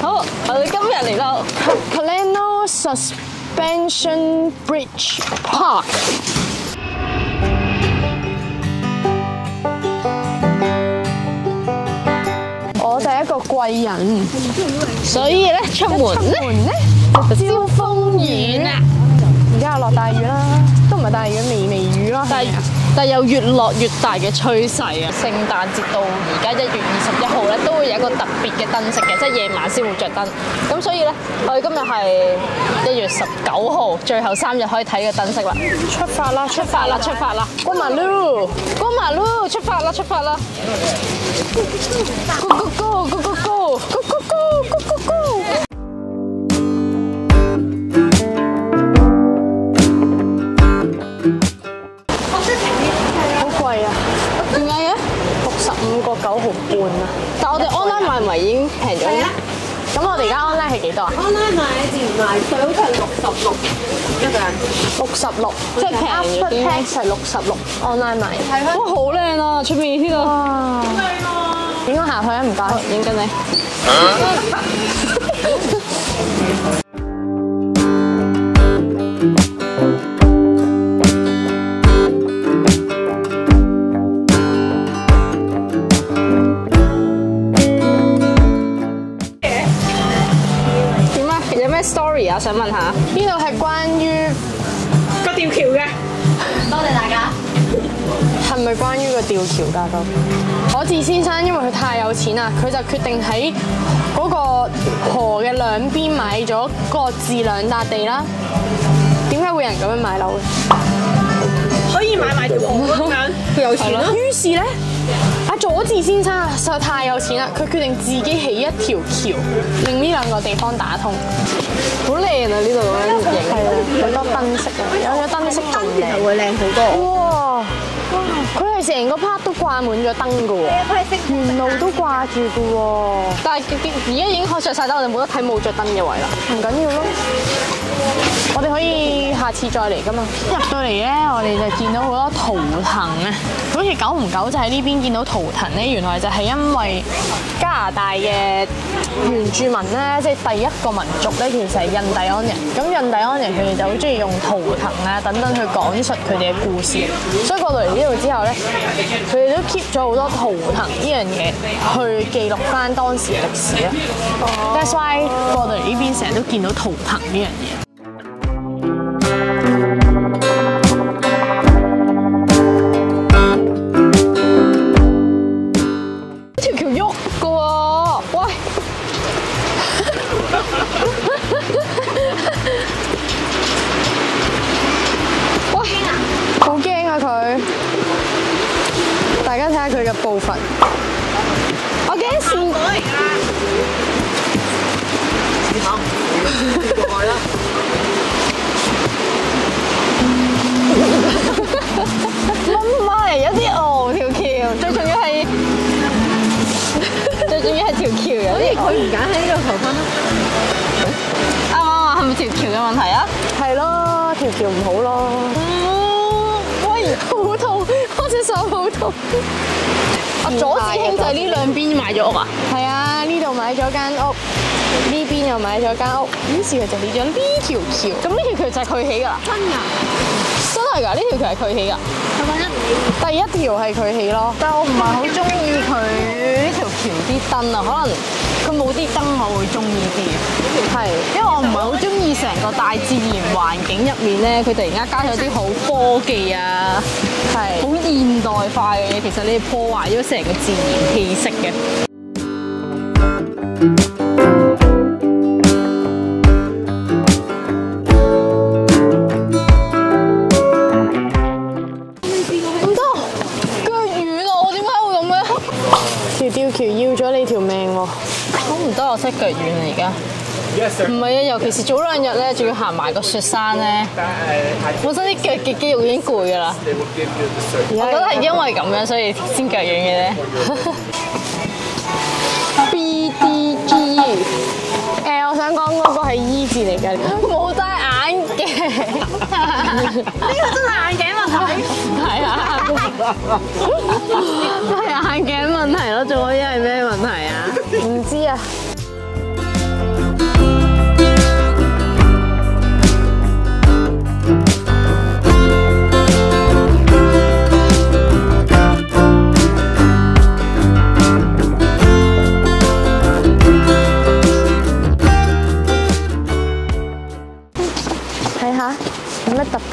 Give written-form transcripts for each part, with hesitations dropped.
好，我哋今日嚟到 Coleno Suspension Bridge Park。我哋一個貴人， 所以咧出門咧就招風雨啦。 而家又落大雨啦，都唔係大雨，微雨咯。 但有越落越大嘅趨勢啊！聖誕節到而家1月21號咧，都會有一個特別嘅燈飾嘅，即係夜晚先會着燈。咁所以咧，我哋今日係1月19號，最後3日可以睇嘅燈飾啦。 出發啦！ 出發啦！出發啦！ 過馬路， 過馬路，出發啦！出發啦 ！Go go go go go go go go go go go！ 65.9毫半啊！ 但我哋 online 買唔係已經平咗咩？ 咁我哋而家 online 係幾多啊 ？online 買自然賣佢好似66一個人 ，66，即係平咗啲。tax 係66 online 買。 哇，好靚啊！出面呢度。 哇！點解下去啊？唔該， 影緊你。story 啊，想問下， 呢度係關於個吊橋嘅。多謝大家。 係咪關於個吊橋㗎？咁可治先生因為佢太有錢啦，佢就決定喺嗰個河嘅兩邊買咗各自2笪地啦。點解會有人咁樣買樓嘅？ 可以買埋條河咁樣，佢有錢咯。 於是咧，阿佐治先生實在太有錢啦，佢決定自己起一條橋，令呢2個地方打通。 好靚啊！呢度咁樣影， 係啊，好多燈飾啊，有咗燈飾仲靚， 就會靚好多。 哇！佢係成個 park 都掛滿咗燈㗎喎，沿路都掛住㗎喎。 但係而家已經開着晒燈，我哋冇得睇冇着燈嘅位啦。 唔緊要咯，我哋可以下次再嚟㗎嘛。入到嚟咧，我哋就見到好多圖騰啊！好似久唔久就喺呢邊見到圖騰咧，原來就係因為加拿大嘅原住民咧，即係第一個民族咧，其實係印第安人。咁印第安人佢哋就好中意用圖騰啊等等去講述佢哋嘅故事，所以過到嚟呢度之後咧，佢哋都 keep 咗好多圖騰呢樣嘢去記錄翻當時嘅歷史啦。That's why 過到嚟呢邊成日都見到圖騰呢樣嘢。 條橋喐㗎喎，喂！喂， 好驚啊佢！大家睇下佢嘅步伐， 我驚線嚟㗎。試下唔過去啦。 唔係有啲條橋，最重要係條橋有啲。 佢唔揀喺呢度求婚啦。 啱唔啱啊？係咪條橋嘅問題啊？ 係咯，條橋唔好咯。 喂，好痛！我隻手好痛。阿佐治兄弟呢兩邊買咗屋啊？ 係啊，呢度買咗間屋，呢邊又買咗間屋，於是佢就起咗呢條橋。 咁呢條橋就係佢起㗎啦？ 真㗎？ 真係㗎？呢條橋係佢起㗎？ 係咪第一條係佢起咯， 但係我唔係好中意佢呢條橋啲燈啊，可能佢冇啲燈我會中意啲嘅。 係， 因為我唔係好中意成個大自然環境入面咧，佢突然間加咗啲好科技啊， 係好現代化嘅嘢，其實你係破壞咗成個自然氣息嘅。 條吊橋要咗你條命喎！ 好唔得，我識腳軟啊而家。唔係啊，尤其是早2日咧，仲要行埋個雪山咧，本身啲腳嘅肌肉已經攰㗎啦。我覺得係因為咁樣，所以先腳軟嘅啫。 BDG， 我想講嗰個係 E 字嚟㗎， 冇戴眼鏡。呢個真係眼鏡問題。係啊，係眼鏡問題咯，仲可以係咩問題啊？ 唔知啊。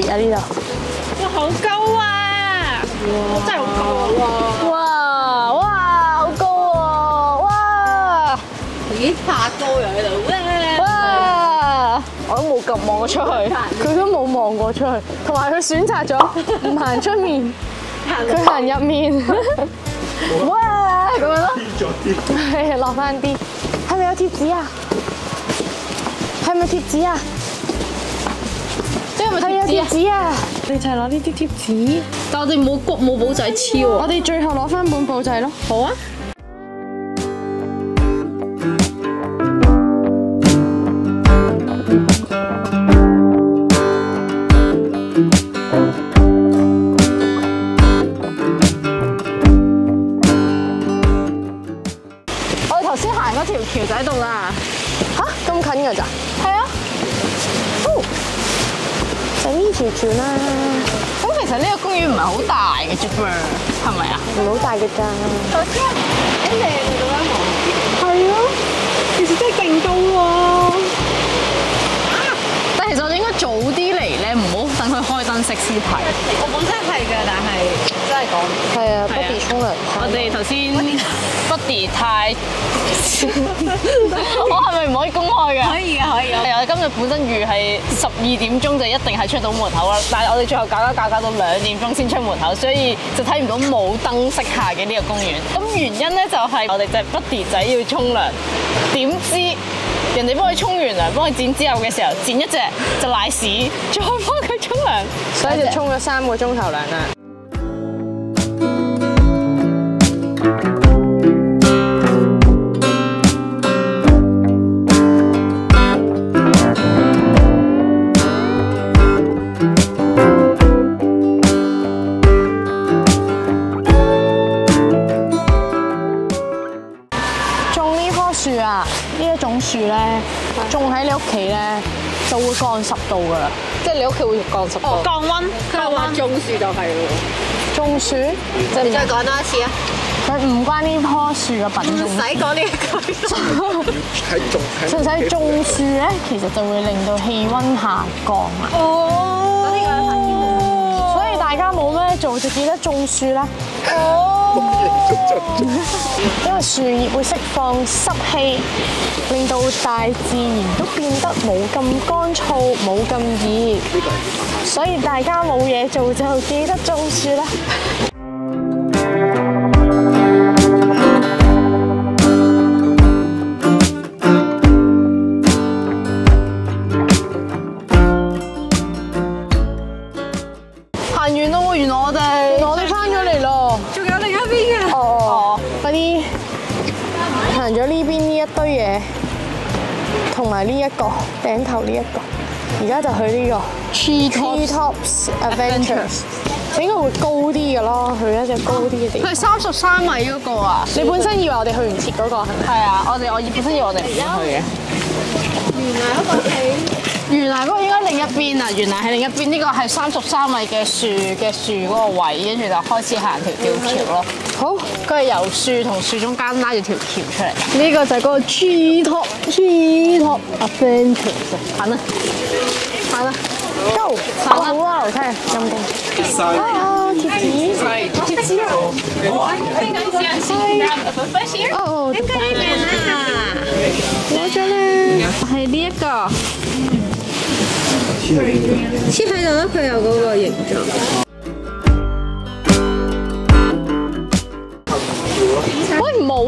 啊呢度。 哇，好高啊！真係好高啊！哇哇，好高喎！哇咦，爬高又喺度， 哇！我都冇咁望過出去， 佢都冇望過出去，同埋佢選擇咗唔行出面，佢行入面。哇，咁樣咯，係落翻啲，係咪有貼紙啊？係咪貼紙啊？ 即係咪係有貼貼紙啊？ 紙啊！你就係攞呢啲貼紙， 但我哋冇簿仔黐喎。 我哋最後攞翻本簿仔咯。 好啊。橋仔度啦， 吓？咁近㗎咋？ 係啊， 就呢條橋啦， 咁其實呢個公園唔係好大嘅啫噃，係咪啊？ 唔好大嘅咋。 頭先一靚到一望， 係啊，其實真係勁高喎。 但係其實我哋應該早啲嚟咧，唔好等佢開燈熄先睇。 我本身係㗎，但係真係講係啊，Buddy 沖涼。 我哋頭先 Buddy 太，我係咪唔可以公開㗎？ 可以嘅，可以嘅。 係啊，今日本身預係12點鐘就一定係出到門口啦，但係我哋最後搞到2點鐘先出門口，所以就睇唔到冇燈飾下嘅呢個公園。咁原因咧就係我哋隻 Buddy 仔要沖涼，點知人哋幫佢沖完涼，幫佢剪之後嘅時候，剪一隻就瀨屎，再幫佢沖涼， 所以就沖咗3個鐘頭涼啦。樹啊，呢一種樹咧，種喺你屋企咧就會降10度噶啦， 即係你屋企會降10度。 降溫，佢話種樹就係喎。 種樹， 你再講多一次啊！ 佢唔關呢棵樹嘅品種。 唔使講呢一句。 純粹種樹咧，其實就會令到氣温下降啊。 哦。 所以大家冇咩做就記得種樹啦。因為樹葉會釋放濕氣，令到大自然都變得冇咁乾燥，冇咁熱。所以大家冇嘢做就記得種樹啦。 行完咯喎，原來我哋翻咗嚟咯。 仲有另一邊嘅。 哦，嗰啲行咗呢邊呢一堆嘢，同埋呢一個頂頭呢一個，而家就去呢個 Treetops Adventures， 應該會高啲嘅咯，去一隻高啲嘅地方。 佢係33米嗰個啊！ 你本身以為我哋去唔切嗰個係咪？ 係啊，我本身以為我哋唔去嘅。原來嗰個應該另一邊啊！原來係另一邊，呢個係33米嘅樹嗰個位，跟住就開始行條吊橋咯。好，佢係由樹同樹中間拉住條橋出嚟。呢個就係嗰個 Treetop Adventures。行啦，行啦 ，Go！ 好啊，樓梯啊，陰公。啊，貼紙，貼紙啊！哦， 點解呢邊啊？ 攞咗啦，係呢一個。 黐喺度啦，佢有嗰個形狀。 喂，冇，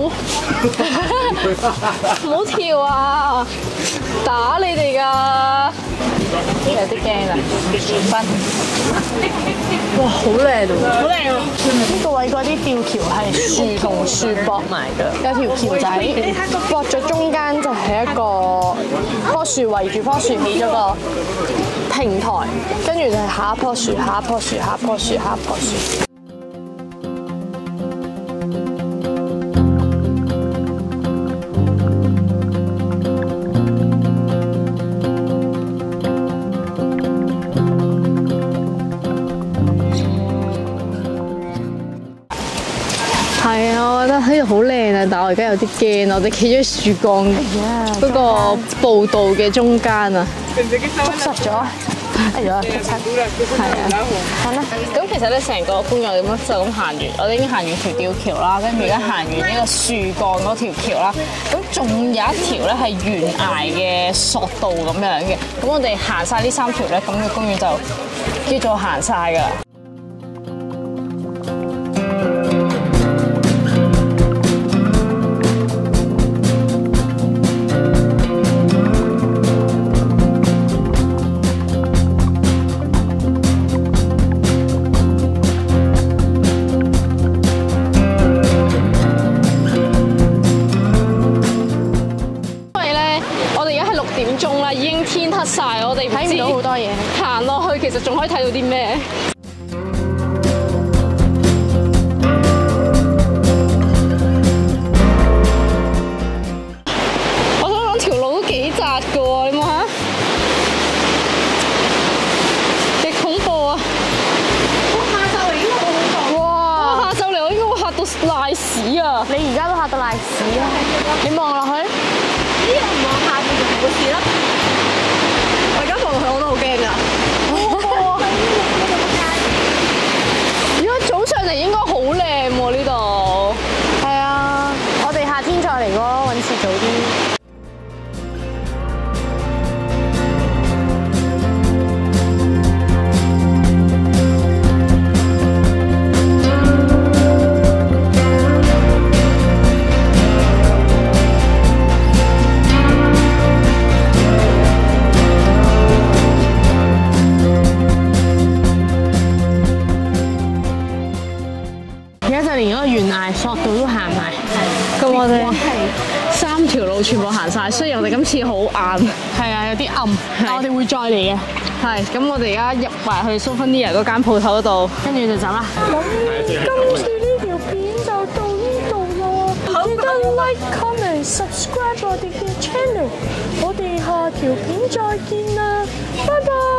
唔好跳啊！打你哋㗎，有啲驚啦。分，哇，好靚喎！好靚喎！ 呢個位嗰啲吊橋係樹同樹駁埋嘅，有條橋仔駁咗中間就係一個棵樹圍住棵樹起咗個平台，跟住就係下一棵樹、下一棵樹、下一棵樹、下一棵樹。 係啊，我覺得呢度好靚啊，但我而家有啲驚，我哋企咗樹幹嗰個步道嘅中間啊， 捉實咗。 哎呀，出親係啊，好啦， 咁其實咧，成個公園咁就咁行完，我哋已經行完條吊橋啦，跟住而家行完呢個樹幹嗰條橋啦，咁仲有一條咧係懸崖嘅索道咁樣嘅，咁我哋行晒呢3條咧，咁個公園就叫做行晒㗎啦。已經天黑晒，我哋睇唔到好多嘢。 行落去其實仲可以睇到啲咩？我想講條路都幾窄㗎喎，你望下，極恐怖啊！ 下晝嚟應該好恐怖。 哇！下晝嚟我應該會嚇到賴屎啊！ 你而家都嚇到賴屎啊！你望落去， 呢個唔望下邊就冇事啦。我而家望落去我都好驚㗎。 如果早上嚟應該好靚喎呢度。 係啊，我哋夏天再嚟咯，揾次早啲。連嗰個懸崖索道都行埋， 咁我哋3條路全部行晒，雖然我哋今次好晏， 係啊，有啲暗，但我哋會再嚟嘅。 係咁我哋而家入埋去 Souvenir 嗰間鋪頭嗰度， 跟住就走啦。今次呢條片就到呢度咯，記得 like、comment、subscribe 我哋嘅 channel，我哋下條片再見啦，拜拜。